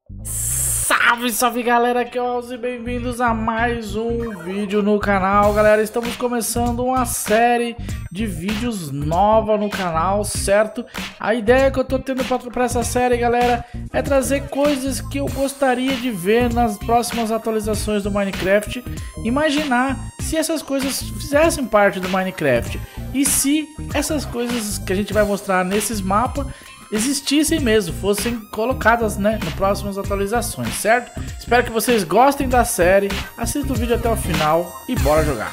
Salve, salve galera, aqui é o Alzi, bem-vindos a mais um vídeo no canal. Galera, estamos começando uma série de vídeos nova no canal, certo? A ideia que eu tô tendo para essa série, galera, é trazer coisas que eu gostaria de ver nas próximas atualizações do Minecraft. Imaginar se essas coisas fizessem parte do Minecraft e se essas coisas que a gente vai mostrar nesses mapas existissem mesmo, fossem colocadas, né, nas próximas atualizações, certo? Espero que vocês gostem da série, assista o vídeo até o final e bora jogar!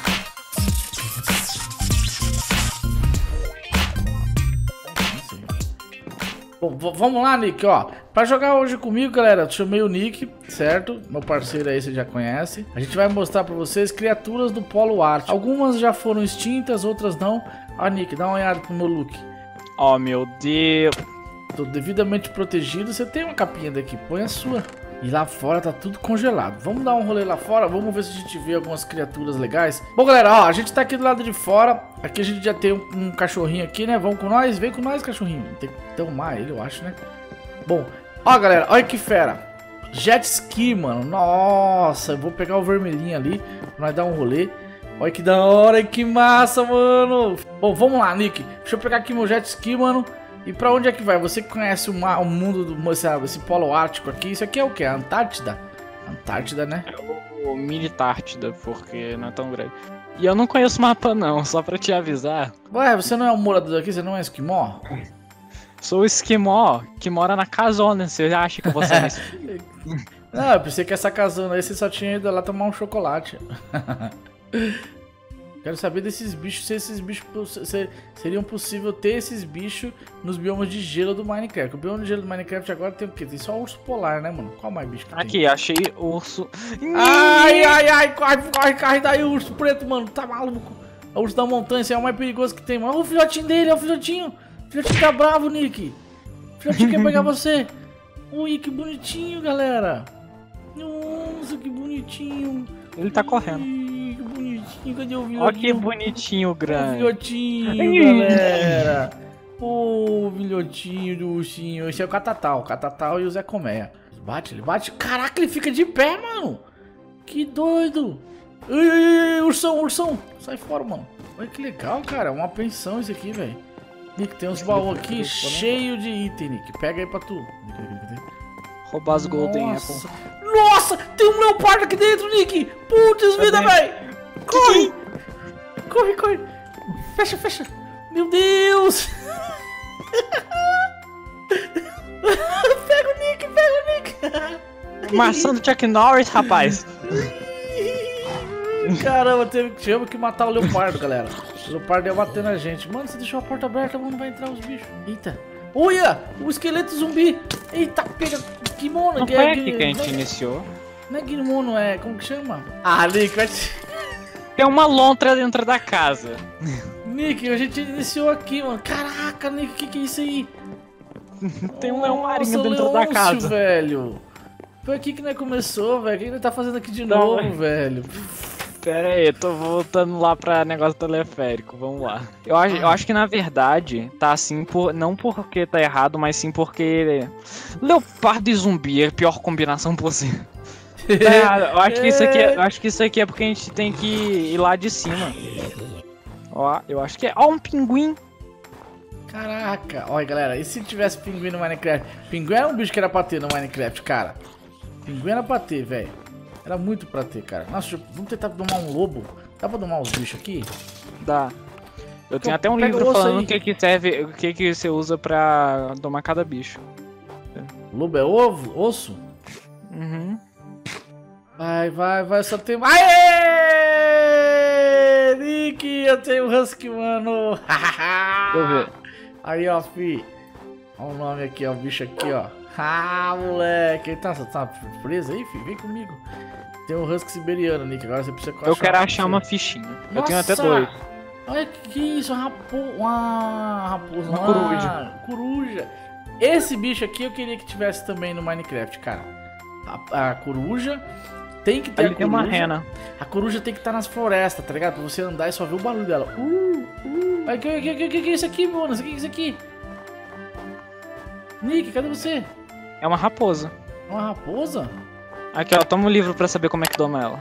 Bom, vamos lá, Nick, ó. Pra jogar hoje comigo, galera, eu chamei o Nick, certo? Meu parceiro aí, você já conhece. A gente vai mostrar pra vocês criaturas do Polo Ártico. Algumas já foram extintas, outras não. Ó, Nick, dá uma olhada pro meu look. Oh, meu Deus. Tô devidamente protegido, você tem uma capinha daqui, põe a sua. E lá fora tá tudo congelado. Vamos dar um rolê lá fora, vamos ver se a gente vê algumas criaturas legais. Bom, galera, ó, a gente tá aqui do lado de fora. Aqui a gente já tem um cachorrinho aqui, né? Vamos com nós? Vem com nós, cachorrinho. Tem que tomar ele, eu acho, né? Bom, ó, galera, olha que fera. Jet ski, mano. Nossa, eu vou pegar o vermelhinho ali pra nós dar um rolê. Olha que da hora, que massa, mano. Bom, vamos lá, Nick. Deixa eu pegar aqui meu jet ski, mano. E pra onde é que vai? Você que conhece o mundo do esse polo ártico aqui. Isso aqui é o que? A Antártida? Antártida, né? É o Mini-Tártida, porque não é tão grande. E eu não conheço o mapa não, só pra te avisar. Ué, você não é um morador aqui? Você não é esquimó? Sou o esquimó que mora na casona. Você acha que você é Não, eu pensei que essa casona aí você só tinha ido lá tomar um chocolate. Quero saber desses bichos, se esses bichos seriam possível ter esses bichos nos biomas de gelo do Minecraft. O bioma de gelo do Minecraft agora tem o quê? Tem só urso polar, né, mano? Qual mais bicho que Aqui, tem? achei urso. Ai, ai, ai, corre daí, urso preto, mano. Tá maluco? O urso da montanha, esse é o mais perigoso que tem, mano. Olha o filhotinho dele, olha o filhotinho. O filhotinho tá bravo, Nick. O filhotinho quer pegar você. Ui, que bonitinho, galera. Nossa, que bonitinho. Ele tá correndo. Que bonitinho, cadê o filhotinho? Olha que bonitinho grande. O filhotinho, galera. O filhotinho do ursinho. Esse é o Catatal e o Zé Colmeia. Ele bate. Caraca, ele fica de pé, mano. Que doido. Ai, ursão. Sai fora, mano. Olha que legal, cara. Uma pensão isso aqui, velho. Nick, tem uns baús aqui cheio de item, Nick. Pega aí pra tu. Roubar as Golden Apple. Nossa, tem um leopardo aqui dentro, Nick. Putz, vida, velho. Corre. Fecha. Meu Deus. Pega o Nick. Maçã do Chuck Norris, rapaz. Caramba, tivemos que matar o leopardo, galera. O leopardo ia bater na gente. Mano, você deixou a porta aberta, mano, vai entrar os bichos. Eita. Olha, o esqueleto zumbi. Eita, pega. Kimono. Não foi aqui que a gente iniciou. Não é Kimono, é... Como que chama? Ah, Nick, vai te... Tem uma lontra dentro da casa. Nick, a gente iniciou aqui, mano. Caraca, Nick, que é isso aí? Tem um leão marinho dentro da casa. Velho. Foi aqui que nós começou, velho. O que ele tá fazendo aqui de novo, velho? Pera aí, eu tô voltando lá pra negócio teleférico, vamos lá. Eu acho que na verdade tá assim, não porque tá errado, mas sim porque leopardo e zumbi é a pior combinação possível. Eu acho que isso aqui é porque a gente tem que ir lá de cima. Ó, eu acho que é. Ó, um pinguim. Caraca, olha galera, e se tivesse pinguim no Minecraft? Pinguim era um bicho que era pra ter no Minecraft, cara. Pinguim era pra ter, velho. Era muito pra ter, cara. Nossa, vamos tentar domar um lobo. Dá pra domar os bichos aqui? Dá. Eu tenho até um livro falando o que serve, o que você usa pra domar cada bicho. Lobo é ovo? Osso? Uhum. Vai, só tem... Aê! Nick, eu tenho um husky, mano. Deixa eu ver. Aí, ó, fi. Olha o nome aqui, ó, o bicho aqui, ó. Ah, moleque. Tá preso aí, fi? Vem comigo. Tem um husky siberiano, Nick. Agora você precisa achar. Eu quero achar uma fichinha. Nossa! Eu tenho até 2. Olha que isso, uma raposa. Uma coruja. Coruja. Esse bicho aqui eu queria que tivesse também no Minecraft, cara. A coruja tem que ter. Ali tem uma rena. A coruja tem que estar nas florestas, tá ligado? Pra você andar e só ver o barulho dela. O que é isso aqui, mano? O que é isso aqui? Nick, cadê você? É uma raposa. Uma raposa? Aqui, ó, toma um livro pra saber como é que doma ela.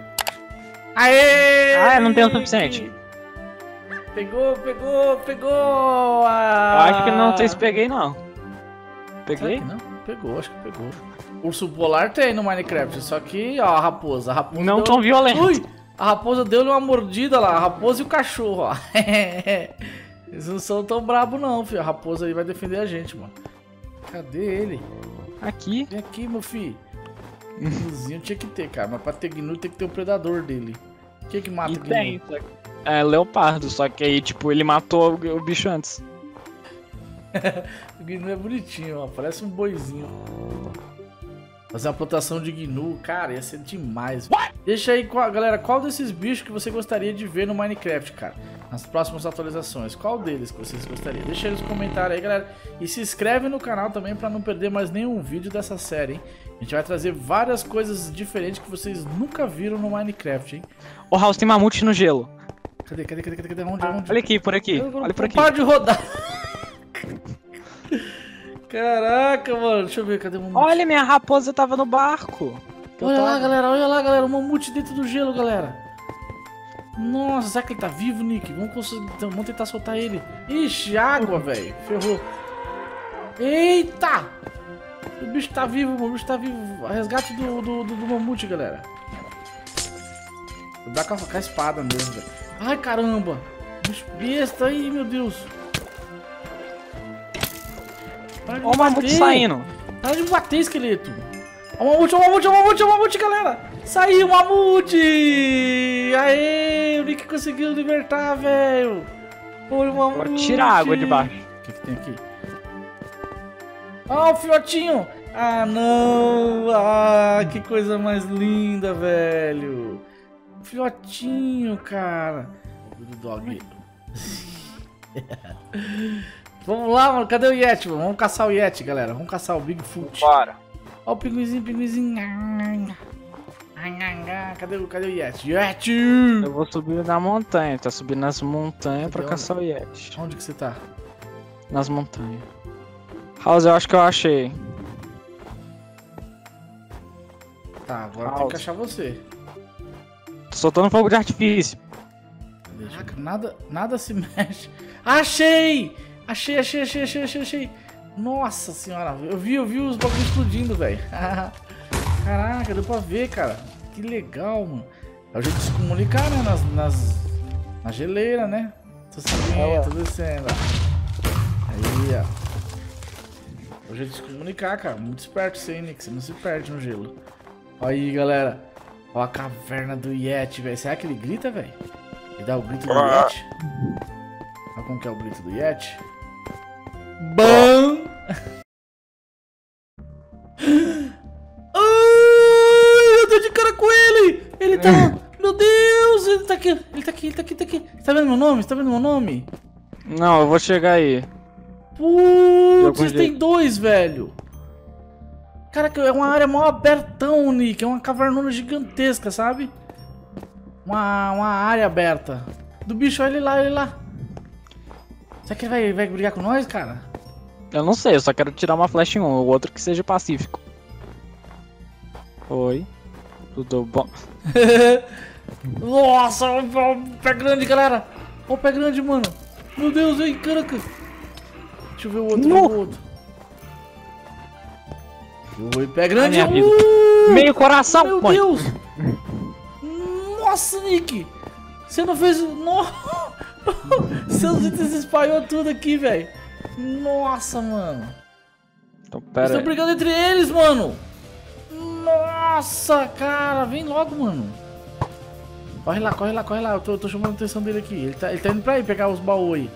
Aê! Ah, não tem o suficiente. Pegou! Eu acho que não sei se peguei, não. Peguei? Não? Pegou, acho que pegou. Urso polar tem no Minecraft, só que, ó, a raposa. Não deu... tão violento. Ui! A raposa deu-lhe uma mordida lá, a raposa e o cachorro, ó. Eles não são tão brabos não, filho. A raposa aí vai defender a gente, mano. Cadê ele? Aqui. Vem aqui, meu filho. Gnuzinho tinha que ter, cara. Mas pra ter gnu tem que ter o predador dele. O que mata E gnu? tem. É leopardo, só que aí, tipo, ele matou o bicho antes. O gnu é bonitinho, ó. Parece um boizinho. Fazer uma plantação de gnu, cara, ia ser demais. Deixa aí, galera, qual desses bichos que você gostaria de ver no Minecraft, cara? Nas próximas atualizações. Qual deles que vocês gostariam? Deixa aí nos comentários aí, galera. E se inscreve no canal também pra não perder mais nenhum vídeo dessa série, hein? A gente vai trazer várias coisas diferentes que vocês nunca viram no Minecraft, hein? Ô, House, tem mamute no gelo. Cadê? Onde? Olha aqui, por aqui. Olha por aqui. Para de rodar. Caraca, mano. Deixa eu ver, cadê o mamute? Olha, minha raposa tava no barco. Olha lá, galera. O mamute dentro do gelo, galera. Nossa, será que ele tá vivo, Nick? Vamos tentar soltar ele. Ixi, água, velho. Ferrou. Eita! O bicho tá vivo, mano. O bicho tá vivo. Resgate do mamute, galera. Vou dar com a espada mesmo, velho. Ai, caramba. Bicho besta aí, meu Deus. Olha o mamute saindo. Para de me bater, esqueleto. Olha o mamute, galera. Saiu o mamute. Aê, o Nick conseguiu libertar, velho. Foi o mamute. Agora tira a água de baixo. O que tem aqui? Ah, o filhotinho. Ah, não. Ah, que coisa mais linda, velho. O filhotinho, cara. Do dog. Vamos lá, mano. Cadê o Yeti, mano? Vamos caçar o Yeti, galera. Vamos caçar o Bigfoot. Bora. Ó o pinguizinho. Cadê o Yeti? Yeti! Eu vou subir na montanha. Tá subindo nas montanhas pra caçar o Yeti. Onde que você tá? Nas montanhas. House, eu acho que eu achei. Tá, agora tem que achar você. Tô soltando fogo de artifício. Caraca, nada se mexe. Achei! Achei. Nossa senhora, eu vi os bagulhos explodindo, velho. Caraca, deu pra ver, cara. Que legal, mano. É o jeito de se comunicar, né? Na geleira, né? Tô subindo, tô descendo, ó. Aí, ó. É o jeito de se comunicar, cara. Muito esperto isso aí, Nick. Você não se perde no gelo. Olha aí, galera. Ó a caverna do Yeti, velho. Será que ele grita, velho? Ele dá o grito do Yeti? Olha como que é o grito do Yeti. BAM! Ai, eu dei de cara com ele! Ele tá... Meu Deus! Ele tá aqui! Você tá vendo meu nome? Não, eu vou chegar aí. Putz, tem dois, velho! Cara, é uma área mó abertão, Nick. É uma cavernona gigantesca, sabe? Uma área aberta. Do bicho, olha ele lá. Será que ele vai brigar com nós, cara? Eu não sei, eu só quero tirar uma flecha em um, o outro que seja pacífico. Oi. Tudo bom? Nossa, o pé grande, galera. Olha o pé grande, mano. Meu Deus, hein, caraca. Deixa eu ver o outro. Oi, pé grande. Meio coração, meu mãe. Deus. Nossa, Nick. Você não fez... Seus itens espalhou tudo aqui, velho. Nossa, mano. Então, pera Estão brigando entre eles, mano. Nossa, cara. Vem logo, mano. Corre lá. Eu tô chamando a atenção dele aqui. Ele tá indo pra aí pegar os baús aí.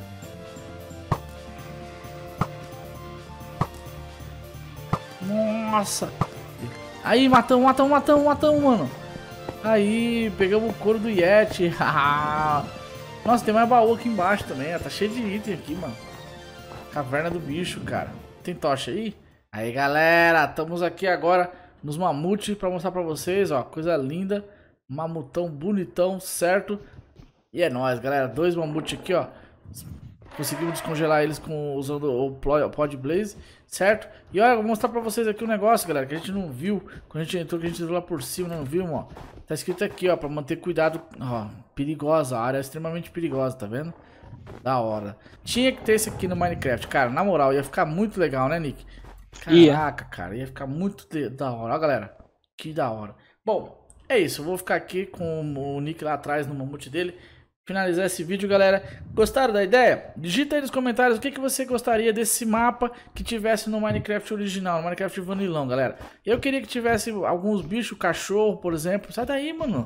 Nossa. Aí, matamos, mano. Aí, pegamos o couro do Yeti. Nossa, tem mais baú aqui embaixo também, ó. Tá cheio de item aqui, mano. Caverna do bicho, cara. Tem tocha aí? Aí, galera, estamos aqui agora nos mamutes pra mostrar pra vocês, ó. Coisa linda. Mamutão bonitão, certo? E é nóis, galera. 2 mamutes aqui, ó. Conseguimos descongelar eles usando o Pod Blaze, certo? E olha, vou mostrar pra vocês aqui um negócio, galera, que a gente não viu. Quando a gente entrou, que a gente entrou lá por cima, não viu, ó. Tá escrito aqui, ó, pra manter cuidado. Ó, perigosa, a área é extremamente perigosa, tá vendo? Da hora. Tinha que ter esse aqui no Minecraft, cara, na moral, ia ficar muito legal, né, Nick? Caraca, cara, ia ficar muito da hora. Ó, galera, que da hora. Bom, é isso, eu vou ficar aqui com o Nick lá atrás no mamute dele. Finalizar esse vídeo, galera. Gostaram da ideia? Digita aí nos comentários o que você gostaria desse mapa que tivesse no Minecraft original, no Minecraft Vanilão, galera. Eu queria que tivesse alguns bichos, cachorro, por exemplo. Sai daí, mano.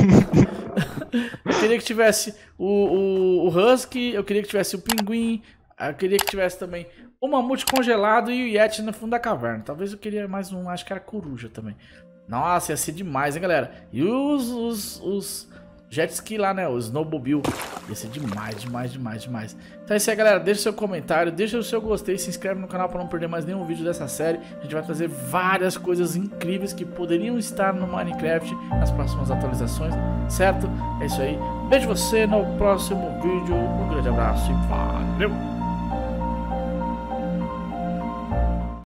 Eu queria que tivesse o Husky, eu queria que tivesse o Pinguim, eu queria que tivesse também o mamute congelado e o Yeti no fundo da caverna. Talvez eu queria mais um, acho que era coruja também. Nossa, ia ser demais, hein, galera. E os jet ski lá, né? O snowmobile. Ia ser demais, demais, demais, demais. Então é isso aí, galera. Deixa o seu comentário, deixa o seu gostei, se inscreve no canal para não perder mais nenhum vídeo dessa série. A gente vai trazer várias coisas incríveis que poderiam estar no Minecraft nas próximas atualizações, certo? É isso aí. Vejo você no próximo vídeo. Um grande abraço e valeu!